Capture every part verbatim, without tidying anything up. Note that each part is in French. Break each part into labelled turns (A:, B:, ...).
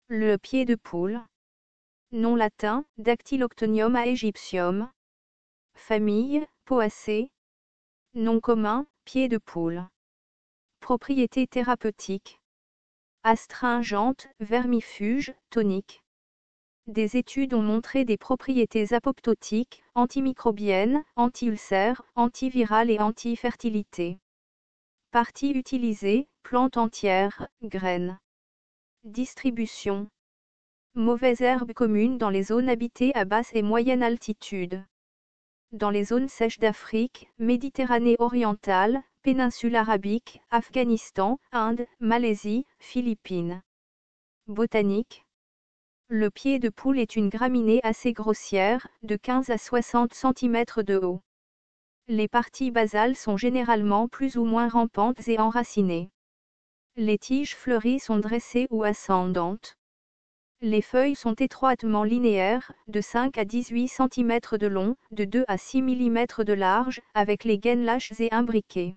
A: Le pied de poule. Nom latin, Dactyloctonium aegyptium. Famille, Poaceae. Nom commun, pied de poule. Propriétés thérapeutiques. Astringente, vermifuge, tonique. Des études ont montré des propriétés apoptotiques, antimicrobiennes, anti-ulcères, antivirales et anti-fertilité. Parties utilisées, plantes entières, graines. Distribution. Mauvaise herbe commune dans les zones habitées à basse et moyenne altitude. Dans les zones sèches d'Afrique, Méditerranée orientale, péninsule arabique, Afghanistan, Inde, Malaisie, Philippines. Botanique. Le pied de poule est une graminée assez grossière, de quinze à soixante centimètres de haut. Les parties basales sont généralement plus ou moins rampantes et enracinées. Les tiges fleuries sont dressées ou ascendantes. Les feuilles sont étroitement linéaires, de cinq à dix-huit centimètres de long, de deux à six millimètres de large, avec les gaines lâches et imbriquées.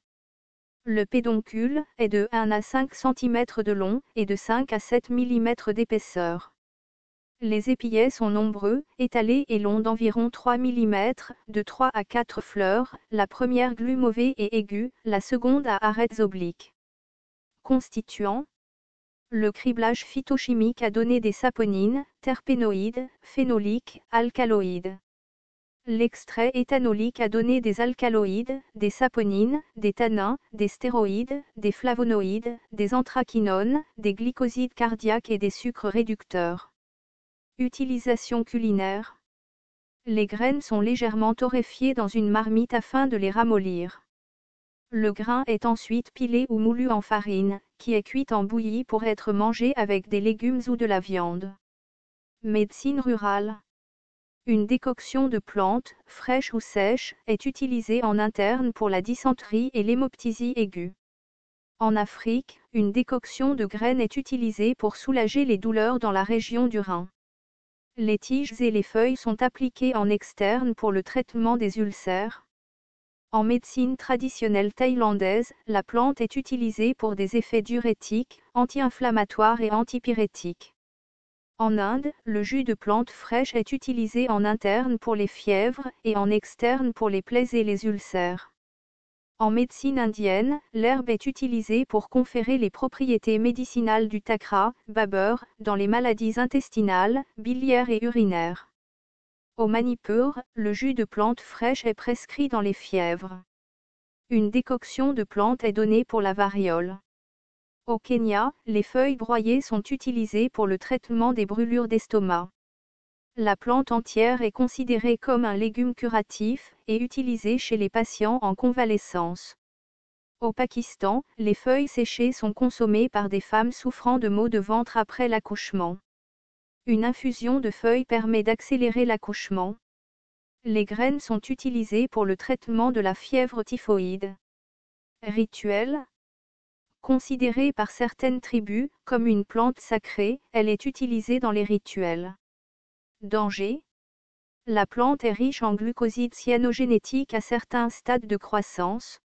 A: Le pédoncule est de un à cinq centimètres de long, et de cinq à sept millimètres d'épaisseur. Les épillets sont nombreux, étalés et longs d'environ trois millimètres, de trois à quatre fleurs, la première glumovée et aiguë, la seconde à arêtes obliques. Constituants. Le criblage phytochimique a donné des saponines, terpénoïdes, phénoliques, alcaloïdes. L'extrait éthanolique a donné des alcaloïdes, des saponines, des tannins, des stéroïdes, des flavonoïdes, des anthraquinones, des glycosides cardiaques et des sucres réducteurs. Utilisation culinaire. Les graines sont légèrement torréfiées dans une marmite afin de les ramollir. Le grain est ensuite pilé ou moulu en farine, qui est cuite en bouillie pour être mangé avec des légumes ou de la viande. Médecine rurale. Une décoction de plantes, fraîches ou sèches, est utilisée en interne pour la dysenterie et l'hémoptysie aiguë. En Afrique, une décoction de graines est utilisée pour soulager les douleurs dans la région du rein. Les tiges et les feuilles sont appliquées en externe pour le traitement des ulcères. En médecine traditionnelle thaïlandaise, la plante est utilisée pour des effets diurétiques, anti-inflammatoires et antipyrétiques. En Inde, le jus de plante fraîche est utilisé en interne pour les fièvres et en externe pour les plaies et les ulcères. En médecine indienne, l'herbe est utilisée pour conférer les propriétés médicinales du takra, babur, dans les maladies intestinales, biliaires et urinaires. Au Manipur, le jus de plante fraîche est prescrit dans les fièvres. Une décoction de plante est donnée pour la variole. Au Kenya, les feuilles broyées sont utilisées pour le traitement des brûlures d'estomac. La plante entière est considérée comme un légume curatif et utilisée chez les patients en convalescence. Au Pakistan, les feuilles séchées sont consommées par des femmes souffrant de maux de ventre après l'accouchement. Une infusion de feuilles permet d'accélérer l'accouchement. Les graines sont utilisées pour le traitement de la fièvre typhoïde. Rituel. Considérée par certaines tribus comme une plante sacrée, elle est utilisée dans les rituels. Danger. La plante est riche en glucosides cyanogénétiques à certains stades de croissance.